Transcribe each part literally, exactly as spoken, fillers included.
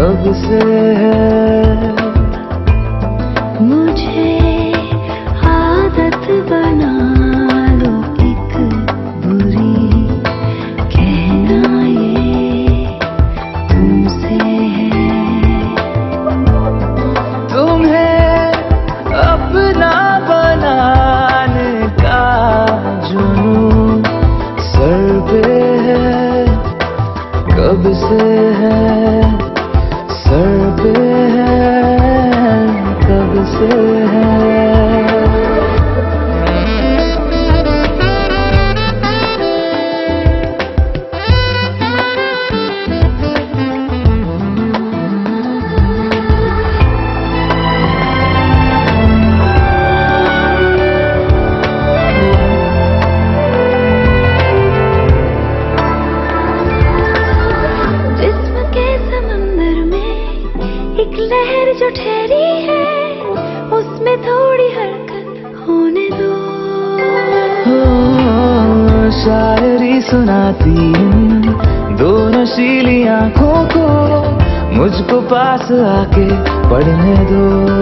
कब से है। मुझे आदत बना लो एक बुरी, कहना ये तुमसे है। तुम्हें अपना बनाने का जुनून सर पे है, कब से है, सर पे है, कब से है। एक लहर जो ठहरी है, उसमें थोड़ी हरकत होने दो। ओ, शायरी सुनाती इन दो नशीली आंखों को, मुझको पास आके पढ़ने दो।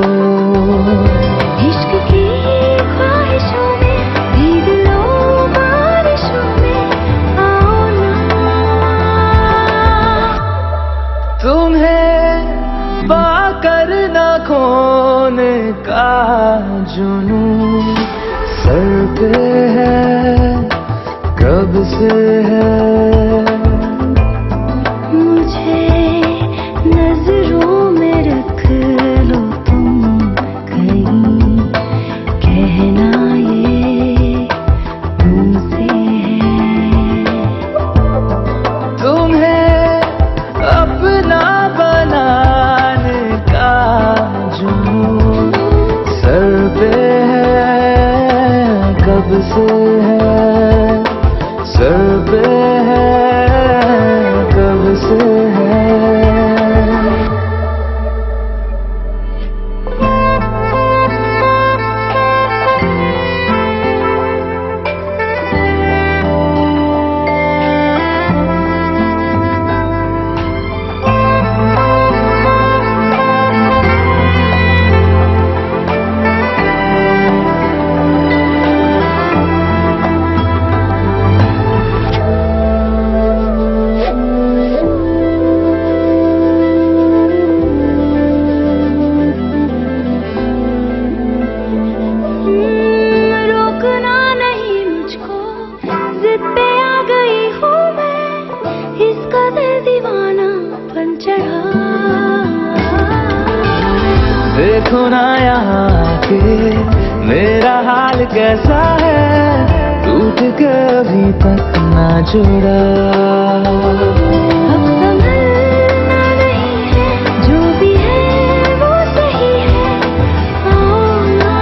इश्क की ख्वाहिशों में भीग लो बारिशों में, आओ ना। तुम्हें पाकर न खोने का जुनून सर पे है, कब से है। मुझे नजरों में रख लो तुम कहीं, कहना ये तुमसे है। तुम्हें अपना बनाने का जुनून सर पे है, कब से है, सर पे है, कब से है। देखो ना यहाँ के मेरा हाल कैसा है, टूट के अभी तक ना जुड़ा। अब संभलना नहीं है, जो भी है वो सही है, आओ ना।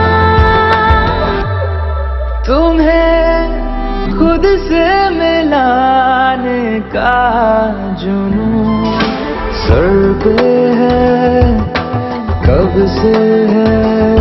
तुम्हें खुद से मिलाने का जुनून सर पे है, कब से है।